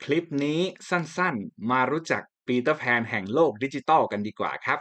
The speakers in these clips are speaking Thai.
คลิปนี้สั้นๆมารู้จักปีเตอร์แพนแห่งโลกดิจิทัลกันดีกว่าครับ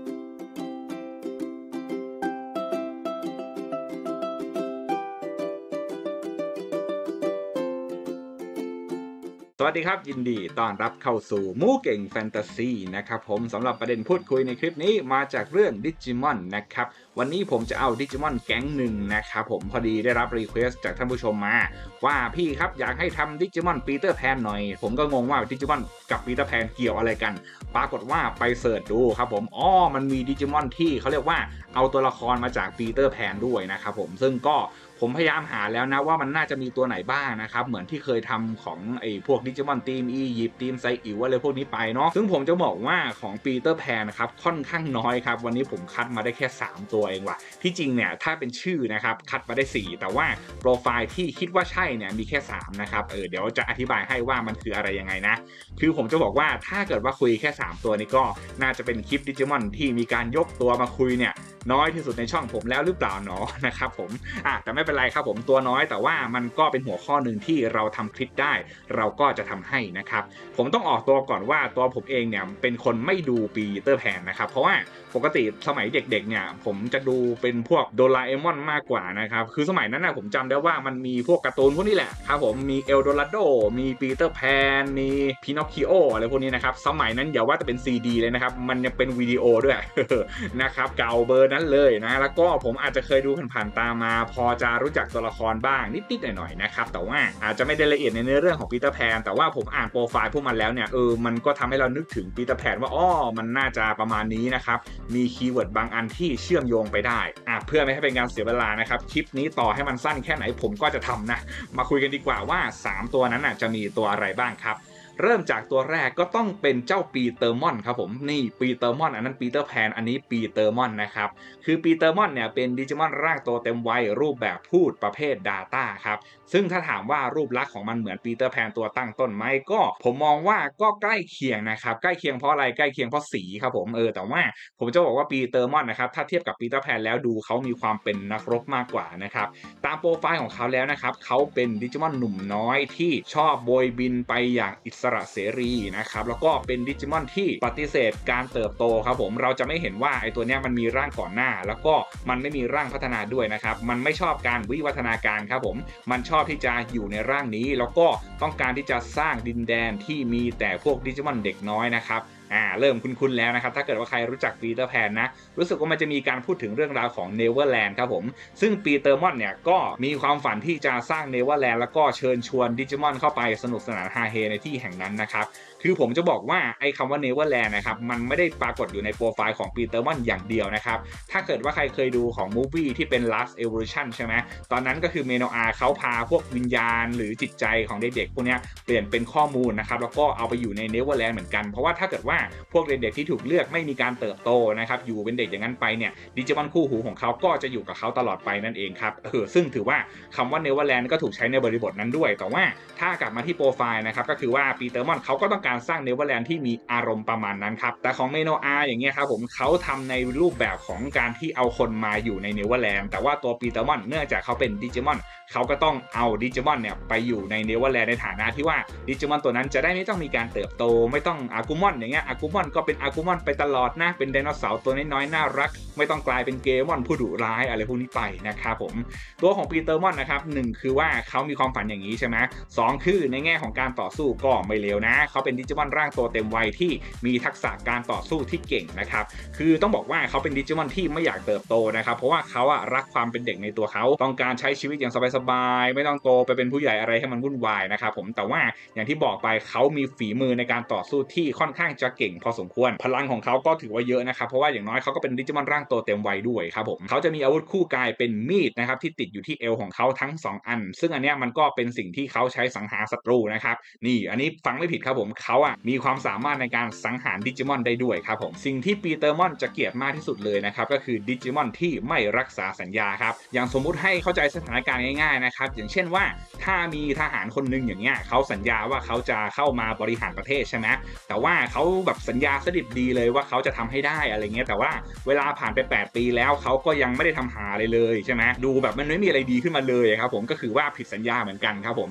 สวัสดีครับยินดีต้อนรับเข้าสู่หมูเก่งแฟนตาซีนะครับผมสำหรับประเด็นพูดคุยในคลิปนี้มาจากเรื่องดิจิมอนนะครับวันนี้ผมจะเอาดิจิมอนแก๊งหนึ่งนะครับผมพอดีได้รับรีเควสจากท่านผู้ชมมาว่าพี่ครับอยากให้ทำดิจิมอนปีเตอร์แพนหน่อยผมก็งงว่าดิจิมอนกับปีเตอร์แพนเกี่ยวอะไรกันปรากฏว่าไปเสิร์ชดูครับผมมันมีดิจิมอนที่เขาเรียกว่าเอาตัวละครมาจากปีเตอร์แพนด้วยนะครับผมซึ่งก็ผมพยายามหาแล้วนะว่ามันน่าจะมีตัวไหนบ้างนะครับเหมือนที่เคยทำของไอ้พวกดิจิมอนทีมอียิปต์ทีมไซอิ๋วอะไรพวกนี้ไปเนาะซึ่งผมจะบอกว่าของปีเตอร์แพนนะครับค่อนข้างน้อยครับวันนี้ผมคัดมาได้แค่3ตัวเองว่ะที่จริงเนี่ยถ้าเป็นชื่อนะครับคัดมาได้4แต่ว่าโปรไฟล์ที่คิดว่าใช่เนี่ยมีแค่3นะครับเดี๋ยวจะอธิบายให้ว่ามันคืออะไรยังไงนะคือผมจะบอกว่าถ้าเกิดว่าคุยแค่3ตัวนี้ก็น่าจะเป็นคลิปดิจิมอนที่มีการยกตัวมาคุยเนี่ยน้อยที่สุดในช่องผมแล้วหรือเปล่าเนาะนะครับผมแต่ไม่เป็นไรครับผมตัวน้อยแต่ว่ามันก็เป็นหัวข้อหนึ่งที่เราทำคลิปได้เราก็จะทำให้นะครับผมต้องออกตัวก่อนว่าตัวผมเองเนี่ยเป็นคนไม่ดูปีเตอร์แพนนะครับเพราะว่าปกติสมัยเด็กๆเนี่ยผมจะดูเป็นพวกโดราเอมอนมากกว่านะครับคือสมัยนั้นนะผมจำได้ว่ามันมีพวกการ์ตูนพวกนี้แหละครับผมมีเอลโดราโดมีปีเตอร์แพนมีพินอคคิโออะไรพวกนี้นะครับสมัยนั้นอย่าว่าจะเป็นซีดีเลยนะครับมันยังเป็นวิดีโอด้วย นะครับเก่าเบอร์นั้นเลยนะแล้วก็ผมอาจจะเคยดูผ่านๆตามาพอจะรู้จักตัวละครบ้างนิดๆหน่อยๆนะครับแต่ว่าอาจจะไม่ได้ละเอียดในเนื้อเรื่องของปีเตอร์แพนแต่ว่าผมอ่านโปรไฟล์พวกมันแล้วเนี่ยมันก็ทำให้เรานึกถึงปีเตอร์แพนว่ามันน่าจะประมาณนี้นะครับมีคีย์เวิร์ดบางอันที่เชื่อมโยงไปได้เพื่อไม่ให้เป็นการเสียเวลานะครับคลิปนี้ต่อให้มันสั้นแค่ไหนผมก็จะทำนะมาคุยกันดีกว่าว่า3ตัวนั้นจะมีตัวอะไรบ้างครับเริ่มจากตัวแรกก็ต้องเป็นเจ้าปีเตอร์มอนครับผมนี่ปีเตอร์มอนอันนั้นปีเตอร์แพนอันนี้ปีเตอร์มอนนะครับคือปีเตอร์มอนเนี่ยเป็นดิจิมอนร่างโตเต็มวัยรูปแบบพูดประเภท Data ครับซึ่งถ้าถามว่ารูปลักษณ์ของมันเหมือนปีเตอร์แพนตัวตั้งต้นไหมก็ผมมองว่าก็ใกล้เคียงนะครับใกล้เคียงเพราะอะไรใกล้เคียงเพราะสีครับผมแต่ว่าผมจะบอกว่าปีเตอร์มอนนะครับถ้าเทียบกับปีเตอร์แพนแล้วดูเขามีความเป็นนักรบมากกว่านะครับตามโปรไฟล์ของเขาแล้วนะครับเขาเป็นดิจิมอนหนุ่มน้อยที่ชอบโบยบินไปอย่างอิสระเสรีนะครับแล้วก็เป็นดิจิมอนที่ปฏิเสธการเติบโตครับผมเราจะไม่เห็นว่าไอ้ตัวเนี้ยมันมีร่างก่อนหน้าแล้วก็มันไม่มีร่างพัฒนาด้วยนะครับมันไม่ชอบการวิวัฒนาการครับผมมันชอบที่จะอยู่ในร่างนี้แล้วก็ต้องการที่จะสร้างดินแดนที่มีแต่พวกดิจิมอนเด็กน้อยนะครับเริ่มคุ้นๆแล้วนะครับถ้าเกิดว่าใครรู้จักปีเตอร์แพนนะรู้สึกว่ามันจะมีการพูดถึงเรื่องราวของเนเวอร์แลนด์ครับผมซึ่งปีเตอร์มอนเนี่ยก็มีความฝันที่จะสร้างเนเวอร์แลนด์แล้วก็เชิญชวนดิจิมอนเข้าไปสนุกสนานฮาเฮในที่แห่งนั้นนะครับคือผมจะบอกว่าไอ้คำว่าเนเวอร์แลนด์นะครับมันไม่ได้ปรากฏอยู่ในโปรไฟล์ของปีเตอร์มอนอย่างเดียวนะครับถ้าเกิดว่าใครเคยดูของมูฟวี่ที่เป็น Last Evolution ใช่ไหมตอนนั้นก็คือเมโนอาเขาพาพวกวิญญาณหรือจิตใจของเด็กๆพวกนี้เปลี่ยนเป็นข้อมูลนะครับแล้วก็เอาไปอยู่ในเนเวอร์แลนด์เหมือนกันเพราะว่าถ้าเกิดว่าพวกเด็กๆที่ถูกเลือกไม่มีการเติบโตนะครับอยู่เป็นเด็กอย่างนั้นไปเนี่ยดิจิมอนคู่หูของเขาก็จะอยู่กับเขาตลอดไปนั่นเองครับซึ่งถือว่าคำว่าเนเวอร์แลนด์ก็ถูกใช้ในบริบทนั้นด้วยแต่ว่าถ้ากลับมาที่โปรไฟล์นะครับก็คือว่าปีเตอร์มอนเขาก็ต้องการสร้างเนเวอร์แลนด์ที่มีอารมณ์ประมาณนั้นครับแต่ของเมโนอาอย่างเงี้ยครับผมเขาทำในรูปแบบของการที่เอาคนมาอยู่ในเนเวอร์แลนด์แต่ว่าตัวปีเตอร์มอนเนื่องจากเขาเป็นดิจิมอนเขาก็ต้องเอาดิจิมอนเนี่ยไปอยู่ในเนเวอร์แลนด์ในฐานะที่ว่าดิจิมอนตัวนั้นจะได้ไม่ต้องมีการเติบโตไม่ต้องอากูมอนอย่างเงี้ยอากูมอนก็เป็นอากูมอนไปตลอดนะเป็นไดโนเสาร์ตัวน้อยๆน่ารักไม่ต้องกลายเป็นเกมอนผู้ดุร้ายอะไรพวกนี้ไปนะครับผมตัวของปีเตอร์มอนนะครับ1คือว่าเขามีความฝันอย่างนี้ใช่ไหม2คือในแง่ของการต่อสู้ก็ไม่เลวนะเขาเป็นดิจิมอนร่างโตเต็มวัยที่มีทักษะการต่อสู้ที่เก่งนะครับคือต้องบอกว่าเขาเป็นดิจิมอนที่ไม่อยากเติบโตนะครับเพราะว่าเขารักความเป็นเด็กในตัวเขาต้องการใช้ชีวิตอย่างสบายๆไม่ต้องโตไปเป็นผู้ใหญ่อะไรให้มันวุ่นวายนะครับผมแต่ว่าอย่างที่บอกไปเขามีฝีมือในการต่อสู้ที่ค่อนข้างจะเก่งพอสมควรพลังของเขาก็ถือว่าเยอะนะครับเพราะว่าอย่างน้อยเขาก็เป็นดิจิมอนร่างโตเต็มวัยด้วยครับผมเขาจะมีอาวุธคู่กายเป็นมีดนะครับที่ติดอยู่ที่เอวของเขาทั้ง2อันซึ่งอันเนี้ยมันก็เป็นสิ่งที่เขาใช้สังหารศัตรูนะครับนี่อันนี้ฟังไม่ผิดครับผมเขามีความสามารถในการสังหารดิจิมอนได้ด้วยครับผมสิ่งที่ปีเตอร์มอนจะเกลียดมากที่สุดเลยนะครับก็คือดิจิมอนที่ไม่รักษาสัญญาครับอย่างสมมุติให้เข้าใจสถานการณ์ง่ายๆนะครับอย่างเช่นว่าถ้ามีทหารคนนึงอย่างเงี้ยเขาสัญญาว่าเขาจะเข้ามาบริหารประเทศใช่ไหมแต่ว่าเขาแบบสัญญาสดิบดีเลยว่าเขาจะทำให้ได้อะไรเงี้ยแต่ว่าเวลาผ่านไป8ปีแล้วเขาก็ยังไม่ได้ทำหาเลยใช่ไหมดูแบบมันไม่มีอะไรดีขึ้นมาเลยครับผมก็คือว่าผิดสัญญาเหมือนกันครับผมเนี่ย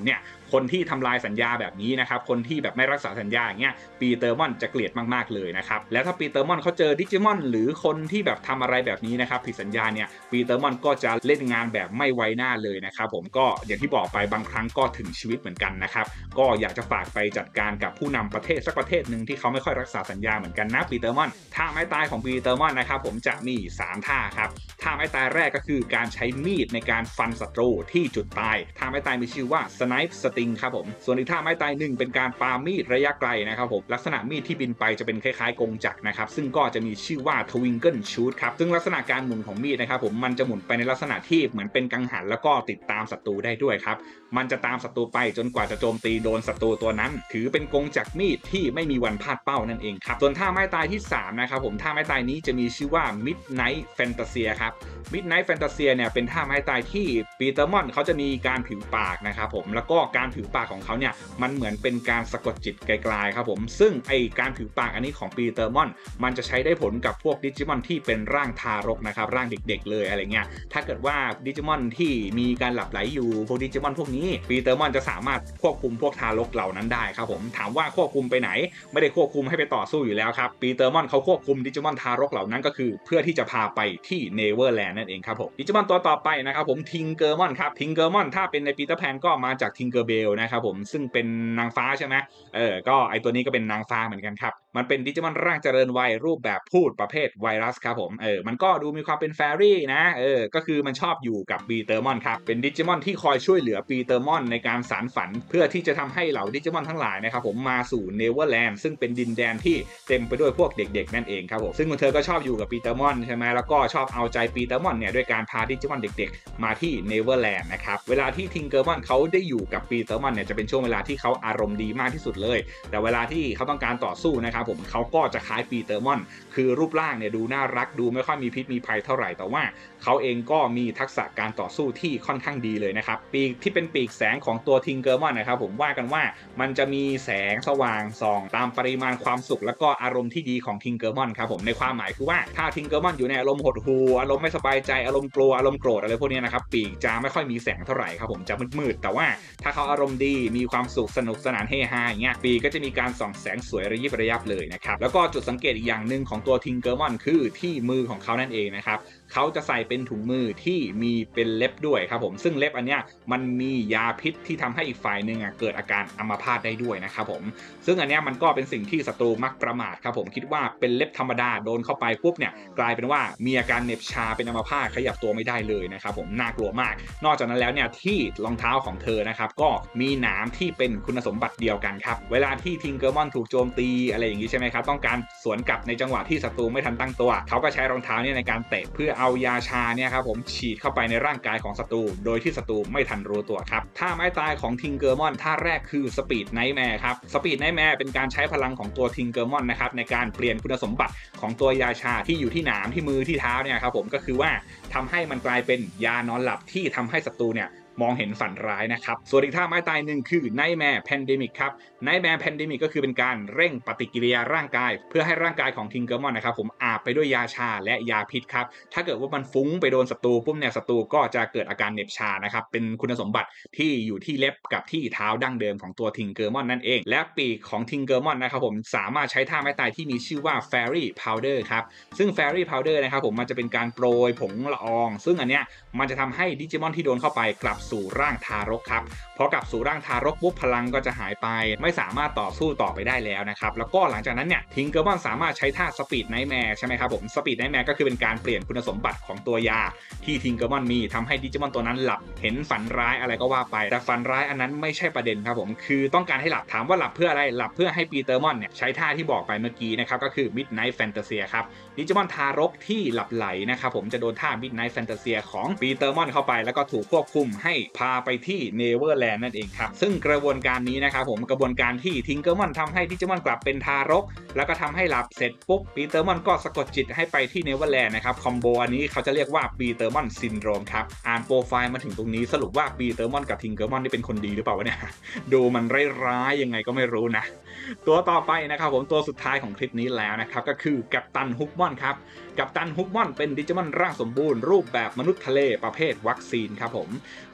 คนที่ทำลายสัญญาแบบนี้นะครับคนที่แบบไม่รักษาสัญญาอย่างเงี้ยปีเตอร์มอนจะเกลียดมากๆเลยนะครับแล้วถ้าปีเตอร์มอนเขาเจอดิจิมอนหรือคนที่แบบทำอะไรแบบนี้นะครับผิดสัญญาเนี่ยปีเตอร์มอนก็จะเล่นงานแบบไม่ไว้หน้าเลยนะครับผมก็อย่างที่บอกไปบางครั้งก็ถึงชีวิตเหมือนกันนะครับก็อยากจะฝากไปจัดการกับผู้นำประเทศสักประเทศหนึ่งที่เขาไม่ค่อยรักษาสัญญาเหมือนกันนะปีเตอร์มอนท่าไม้ตายของปีเตอร์มอนนะครับผมจะมี3ท่าครับท่าไม้ตายแรกก็คือการใช้มีดในการฟันศัตรูที่จุดตายท่าไม้ตายมีชื่อว่า Snipe Sting ครับผมส่วนอีกท่าไม้ตายหนึ่งเป็นการปามีดระยะไกลนะครับผมลักษณะมีดที่บินไปจะเป็นคล้ายๆกงจักรนะครับซึ่งก็จะมีชื่อว่า Twinkle Shoot ครับซึ่งลักษณะการหมุนของมีดนะครับผมมันจะหมุนไปในลักษณะที่เหมือนเป็นกังหันแล้วก็ติดตามศัตรูได้ด้วยครับมันจะตามศัตรูไปจนกว่าจะโจมตีโดนศัตรูตัวนั้นถือเป็นกงจักรมีดที่ไม่มีวันพลาดเป้านั่นเองครับส่วนท่าไม้ตายที่3นะครับผมท่าไม้ตายนี้จะมีชื่อว่า Midnight Fantasia ครับ Midnight Fantasia เนี่ยเป็นท่าไม้ตายที่ปีเตอร์มอนเขาจะมีการผิวปากนะครับผมแล้วก็การผิวปากของเขาเนี่ยมันเหมือนเป็นการสะกดจิตไกลๆครับผมซึ่งไอการผิวปากอันนี้ของปีเตอร์มอนมันจะใช้ได้ผลกับพวกดิจิมอนที่เป็นร่างทารกนะครับร่างเด็กๆเลยอะไรเงี้ยถ้าเกิดว่าดิจิมอนที่มีการหลับไหลอยู่พวกดิจิมอนพวกนี้ปีเตอร์มอนจะสามารถควบคุมพวกทารกเหล่านั้นได้ครับผมถามว่าควบคุมไปไหนไม่ได้ควบคุมให้ไปต่อสู้อยู่แล้วครับปีเตอร์มอนเขาควบคุมดิจิมอนทารกเหล่านั้นก็คือเพื่อที่จะพาไปที่เนเวอร์แลนด์นั่นเองครับผมดิจิมอนตัวต่อไปนะครับผมทิงเกอร์มอนครับทิงเกอร์มอนถ้าเป็นในปีเตอร์แพนก็มาจากทิงเกอร์เบลนะครับผมซึ่งเป็นนางฟ้าใช่ไหมก็ไอตัวนี้ก็เป็นนางฟ้าเหมือนกันครับมันเป็นดิจิมอนร่างเจริญวัยรูปแบบพูดประเภทไวรัสครับผมมันก็ดูมีความเป็นแฟรี่นะก็คือมันชอบอยู่กับปีเตอร์มอนครับเป็นดิจิมอนที่คอยช่วยเหลือปีเตอร์มอนในการสานฝันเพื่อที่จะทำให้เหล่าดิจิมอนทั้งหลายนะครับผมมาสู่เนเวอร์แลนด์ซึ่งเป็นดินแดนที่เต็มไปด้วยพวกเด็กๆนั่นเองครับผมซึ่งเธอก็ชอบอยู่กับปีเตอร์มอนใช่ไหมแล้วก็ชอบเอาใจปีเตอร์มอนเนี่ยด้วยการพาดิจิมอนเด็กๆมาที่เนเวอร์แลนด์นะครับเวลาที่ทิงเกอร์มอนเขาได้อยู่กับปีเตอร์มอนเนี่ยจะเป็นช่วงเวลาที่เขาอารมณ์ดีมากที่สุดเลยแต่เวลาที่เขาต้องการต่อสู้นะครับผมเขาก็จะคล้ายปีเตอร์มอนคือรูปร่างเนี่ยดูน่ารักดูไม่ค่อยมีพิษมีภัยเท่าไหร่แต่ว่าเขาเองก็มีทักษะการต่อสู้ที่ค่อนข้างดีเลยนะครับปีกที่เป็นปีกแสงของตัวทิงเกอร์มอนนะครับผมว่ากันว่ามันจะมีแสงสว่างส่องตามปริมาณความสุขและก็อารมณ์ที่ดีของทิงเกอร์มอนครับผมในความหมายคือว่าถ้าทิงเกอร์มอนอยู่ในอารมณ์หดหู่อารมณ์ไม่สบายใจอารมณ์กลัวอารมณ์โกรธอะไรพวกนี้นะครับปีกจะไม่ค่อยมีแสงเท่าไหร่ครับผมจะมืดๆแต่ว่าถ้าเขาอารมณ์ดีมีความสุขสนุกสนานเฮฮาอย่างเงี้ยปีกก็จะมีการส่องแสงสวยระยิบระยับเลยนะครับแล้วก็จุดสังเกตอีกอย่างหนึ่งของตัวทิงเกอร์มอนคือที่มือของเขานั่นเองนะครับเขาจะใส่เป็นถุงมือที่มีเป็นเล็บด้วยครับผมซึ่งเล็บอันเนี้ยมันมียาพิษที่ทำให้อีกฝ่ายหนึ่งเกิดอาการอัมพาตได้ด้วยนะครับผมซึ่งอันเนี้ยมันก็เป็นสิ่งที่ศัตรูมักประมาทครับผมคิดว่าเป็นเล็บธรรมดาโดนเข้าไปปุ๊บเนี่ยกลายเป็นว่ามีอาการเหน็บชาเป็นอัมพาตขยับตัวไม่ได้เลยนะครับผมน่ากลัวมากนอกจากนั้นแล้วเนี่ยที่รองเท้าของเธอนะครับก็มีหนามที่เป็นคุณสมบัติเดียวกันครับเวลาที่ทิงเกอร์มอนถูกโจมตีอะไรอย่างนี้ใช่ไหมครับต้องการสวนกลับในจังหวะที่ศัตรูไม่ทันตั้งตัวเขาก็ใช้รองเท้าเนี่ยในการเตะเพื่อเอายาชาเนี่ยครับผมฉีดเข้าไปในร่างกายของศัตรูโดยที่ศัตรูไม่ทันรู้ตัวครับท่าไม้ตายของทิงเกอร์มอนท่าแรกคือสปีดไนท์แมร์ครับสปีดไนท์แมร์เป็นการใช้พลังของตัวทิงเกอร์มอนนะครับในการเปลี่ยนคุณสมบัติของตัวยาชาที่อยู่ที่หนามที่มือที่เท้าเนี่ยครับผมก็คือว่าทำให้มันกลายเป็นยานอนหลับที่ทำให้ศัตรูเนี่ยมองเห็นฝันร้ายนะครับส่วนอีกท่าไม้ตายหนึ่งคือ Nightmare Pandemic ครับ Nightmare Pandemic ก็คือเป็นการเร่งปฏิกิริยาร่างกายเพื่อให้ร่างกายของทิงเกอร์มอนนะครับผมอาบไปด้วยยาชาและยาพิษครับถ้าเกิดว่ามันฟุ้งไปโดนศัตรูปุ๊บเนี่ยศัตรูก็จะเกิดอาการเหน็บชานะครับเป็นคุณสมบัติที่อยู่ที่เล็บกับที่เท้าดั้งเดิมของตัวทิงเกอร์มอนนั่นเองและปีกของทิงเกอร์มอนนะครับผมสามารถใช้ท่าไม้ตายที่มีชื่อว่า Fairy Powder ครับซึ่ง Fairy Powder นะครับผมมันจะเป็นการโปรยผงละอองซึ่งอันเนี้ยมันจะทำให้ดิจิมอนที่โดนเข้าไปกลับสู่ร่างทารกครับพอกลับสู่ร่างทารกปุ๊บพลังก็จะหายไปไม่สามารถต่อสู้ต่อไปได้แล้วนะครับแล้วก็หลังจากนั้นเนี่ยทิงเกอร์มอนสามารถใช้ท่าสปีดไนท์แมร์ใช่ไหมครับผมสปีดไนท์แมร์ก็คือเป็นการเปลี่ยนคุณสมบัติของตัวยาที่ทิงเกอร์มอนมีทำให้ดิจิมอนตัวนั้นหลับเห็นฝันร้ายอะไรก็ว่าไปแต่ฝันร้ายอันนั้นไม่ใช่ประเด็นครับผมคือต้องการให้หลับถามว่าหลับเพื่ออะไรหลับเพื่อให้ปีเตอร์มอนเนี่ยใช้ท่าที่บอกไปเมื่อกี้นะครับก็คือ Midnight Fantasia ครับดิจิมอนทารกที่หลับไหลนะครับผมจะโดนท่า Midnight Fantasia ของปีเตอร์มอนเข้าไปแล้วก็ถูกควบคุมให้พาไปที่เนเวอร์แลนด์นั่นเองครับซึ่งกระบวนการนี้นะครับผมกระบวนการที่ทิงเกอร์มอนทำให้ดิจิมอนกลับเป็นทารกแล้วก็ทำให้หลับเสร็จปุ๊บปีเตอร์มอนก็สะกดจิตให้ไปที่เนเวอร์แลนด์นะครับคอมโบอันนี้เขาจะเรียกว่าปีเตอร์มอนซินโดรมครับอ่านโปรไฟล์มาถึงตรงนี้สรุปว่าปีเตอร์มอนกับทิงเกอร์มอนนี่เป็นคนดีหรือเปล่าวะเนี่ยดูมันร้ายๆยังไงก็ไม่รู้นะตัวต่อไปนะครับผมตัวสุดท้ายของคลิปนี้แล้วนะครับก็คือกัปตันฮุกมอนครับกัปตันฮุกมอนเป็นดิจิมอนร่างสมบูรณ์รูปแบบมนุษย์ทะเลประเภทวัคซีนครับผม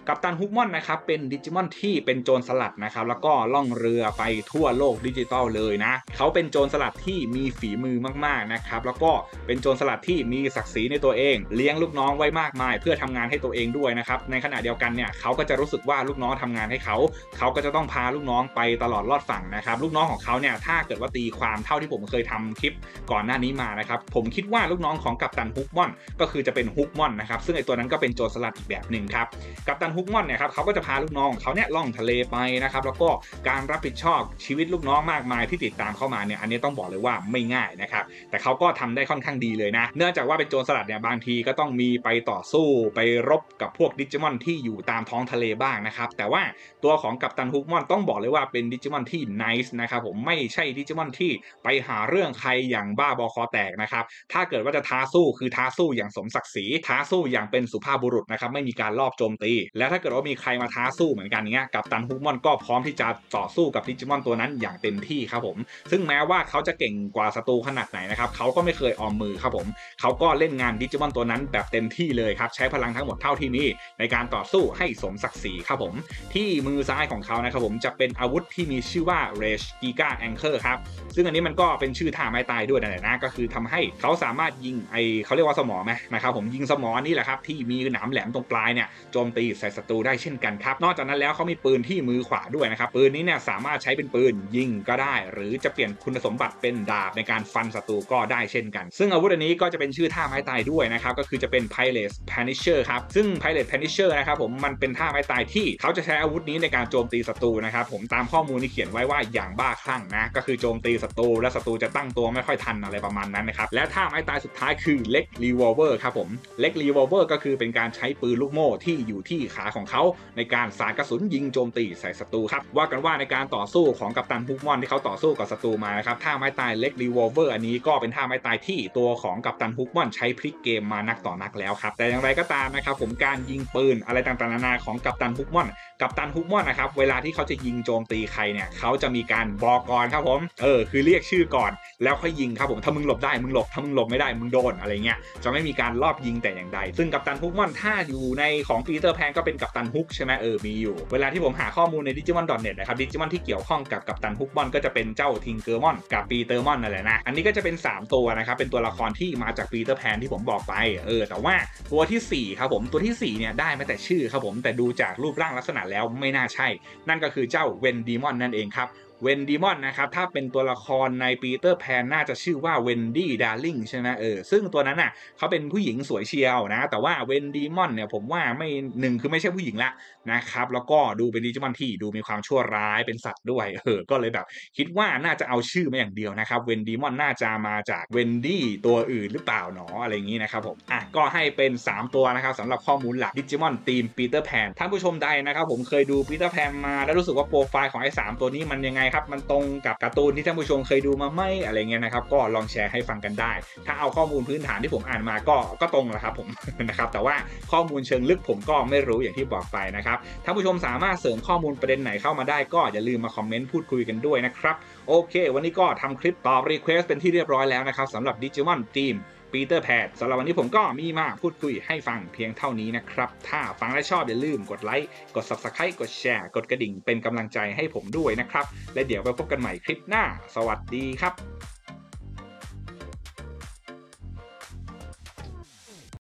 กัปตันฮุกมอนนะครับเป็นดิจิมอนที่เป็นโจรสลัดนะครับแล้วก็ล่องเรือไปทั่วโลกดิจิตอลเลยนะเขาเป็นโจรสลัดที่มีฝีมือมากๆนะครับแล้วก็เป็นโจรสลัดที่มีศักดิ์ศรีในตัวเองเลี้ยงลูกน้องไว้มากมายเพื่อทำงานให้ตัวเองด้วยนะครับในขณะเดียวกันเนี่ยเขาก็จะรู้สึกว่าลูกน้องทำงานให้เขาก็จะต้องพาลูกน้องไปตลอดรอดฝั่งนะครับลูกน้องของเขาเนี่ยถ้าเกิดว่าตีความเท่าที่ผมเคยทำคลิปก่อนหน้านี้มานะครับผมคิดว่าลูกน้องของกัปตันฮุกมอนก็คือจะเป็นฮุกมอนนะครับซึ่งไอตัวนั้นก็เป็นโจรสลัดอีกแบบหนึ่งครับกัปตันฮุกมอนเนี่ยครับเขาก็จะพาลูกน้องเขาเนี่ยล่องทะเลไปนะครับแล้วก็การรับผิดชอบชีวิตลูกน้องมากมายที่ติดตามเข้ามาเนี่ยอันนี้ต้องบอกเลยว่าไม่ง่ายนะครับแต่เขาก็ทำได้ค่อนข้างดีเลยนะเนื่องจากว่าเป็นโจรสลัดเนี่ยบางทีก็ต้องมีไปต่อสู้ไปรบกับพวกดิจิมอนที่อยู่ตามท้องทะเลบ้างนะครับแต่ว่าตัวของกัปตันฮุกมอนต้องบอกเลยว่าเป็นดิจิมอนที่ nice นะครับผมไม่ใช่ดิจิมอนที่ไปหาเรื่องใครอย่างบ้าบอคอแตกนะครับถ้าเกิดว่าจะท้าสู้คือท้าสู้อย่างสมศักดิ์ศรีท้าสู้อย่างเป็นสุภาพบุรุษนะครับไม่มีการลอบโจมตีและถ้าเกิดว่ามีใครมาท้าสู้เหมือนกันเงี้ยกัปตันฮุกมอนก็พร้อมที่จะต่อสู้กับดิจิมอนตัวนั้นอย่างเต็มที่ครับผมซึ่งแม้ว่าเขาจะเก่งกว่าศัตรูขนาดไหนนะครับเขาก็ไม่เคยออมมือครับผมเขาก็เล่นงานดิจิมอนตัวนั้นแบบเต็มที่เลยครับใช้พลังทั้งหมดเท่าที่มีในการต่อสู้ให้สมศักดิ์ศรีครับผมที่มือซ้ายของเขานะครับผมจะเป็นอาวุธที่มีชื่อว่า Rage Giga Anchor ครับซึ่งอันนี้มันก็เป็นชื่อท่าไม้ตายด้วยนะก็คือทำให้เขาสามารถยิงเขาเรียกว่าสมอไหมนะครับผมยิงสมอนี่แหละครับที่มีหนามแหลมตรงปลายเนี่ยโจมตีใส่ศัตรูได้เช่นกันครับนอกจากนั้นแล้วเขามีปืนที่มือขวาด้วยนะครับปืนนี้เนี่ยสามารถใช้เป็นปืนยิงก็ได้หรือจะเปลี่ยนคุณสมบัติเป็นดาบในการฟันศัตรูก็ได้เช่นกันซึ่งอาวุธอันนี้ก็จะเป็นชื่อท่าไม้ตายด้วยนะครับก็คือจะเป็น Pirate Punisher ครับซึ่ง Pirate Punisher นะครับผมมันเป็นท่าไม้ตายที่เขาจะใช้อาวุธนี้ในการโจมตีศัตรูนะครับผมตามข้อมูลที่เขียนไว้ว่าอย่างบ้าคลั่งนะก็คือโจมตีศัตรูและศัตรูจะตั้งตัวไม่ค่อยทันอะไรประมาณนั้นนะครับและท่าไม้ตายสุดท้ายคือ Leg Revolver ครับผม Leg Revolver ก็คือเป็นการใช้ปืนลูกโม่ที่อยู่ที่ขาของเขาในการสาดกระสุนยิงโจมตีใส่ศัตรูครับว่ากันว่าในการต่อสู้ของกัปตันฮุกมอนที่เขาต่อสู้กับศัตรูมานะครับท่าไม้ตาย Leg Revolver อันนี้ก็เป็นท่าไม้ตายที่ตัวของกัปตันฮุกมอนใช้พลิกเกมมานักต่อนักแล้วครับแต่อย่างไรก็ตามนะครับผมการยิงปืนอะไรต่างๆนานาของกัปตันฮุกมอนนะครับเวลาที่เขาจะยิงโจมตีใครเนี่ยเขาจะมีการบอกก่อนครับผมคือเรียกชื่อก่อนแล้วค่อยยิงครับผมถ้ามึงหลบได้มึงหลบถ้ามึงหลบไม่ได้มึงโดนอะไรเงี้ยจะไม่มีการลอบยิงแต่อย่างใดซึ่งกัปตันฮุกมอนถ้าอยู่ในของปีเตอร์แพนก็เป็นกัปตันฮุกใช่ไหมมีอยู่เวลาที่ผมหาข้อมูลใน Digimon.net นะครับ Digimon ที่เกี่ยวข้องกับกัปตันฮุกมอนก็จะเป็นเจ้าทิงเกอร์มอนกับปีเตอร์มอนนั่นแหละนะอันนี้ก็จะเป็น3ตัวนะครับเป็นตัวละครที่มาจากปีเตอร์แพนที่ผมบอกไปแต่ว่าตัวที่4ครับผมตัวที่4เนี่ยได้มาแต่ชื่อครับผมแต่ดูจากรูปร่างลักษณะแล้วไม่น่าใช่นั่นก็คือเจ้าเวนดีมอนนั่นเองครับเวนดีมอนนะครับถ้าเป็นตัวละครในปีเตอร์แพนน่าจะชื่อว่าเวนดี้ดาร์ลิงใช่ไหมซึ่งตัวนั้นน่ะเขาเป็นผู้หญิงสวยเชียวนะแต่ว่าเวนดีมอนเนี่ยผมว่าไม่คือไม่ใช่ผู้หญิงละนะครับแล้วก็ดูเป็นดิจิมอนที่ดูมีความชั่วร้ายเป็นสัตว์ด้วยก็เลยแบบคิดว่าน่าจะเอาชื่อมาอย่างเดียวนะครับเวนดีมอนน่าจะมาจากเวนดี้ตัวอื่นหรือเปล่าหนออะไรอย่างนี้นะครับผมก็ให้เป็น3ตัวนะครับสำหรับข้อมูลหลักดิจิมอนทีมปีเตอร์แพนท่านผู้ชมใดนะครับผมเคยดูปีเตอร์แพนมาแล้วรู้สึกว่าโปรไฟล์ของไอ้3ตัวนี้มันยังไงครับมันตรงกับการ์ตูนที่ท่านผู้ชมเคยดูมาไหมอะไรเงี้ยนะครับก็ลองแชร์ให้ฟังกันได้ถ้าเอาข้อมูลพื้นฐานที่ผมอ่านมาก็ตรงแหละครับผม นะครับแต่ว่าข้อมูลเชิงลึกผมก็ไม่รู้อย่างที่บอกไปนะครับท่านผู้ชมสามารถเสริมข้อมูลประเด็นไหนเข้ามาได้ก็อย่าลืมมาคอมเมนต์พูดคุยกันด้วยนะครับโอเควันนี้ก็ทำคลิปตอบรีเควสเป็นที่เรียบร้อยแล้วนะครับสำหรับ Digimon Teamปีเตอร์แพนสำหรับวันนี้ผมก็มีมาพูดคุยให้ฟังเพียงเท่านี้นะครับถ้าฟังและชอบอย่าลืมกดไลค์กด Subscribe กดแชร์กดกระดิ่งเป็นกำลังใจให้ผมด้วยนะครับและเดี๋ยวไปพบกันใหม่คลิปหน้าสวัสดีครับ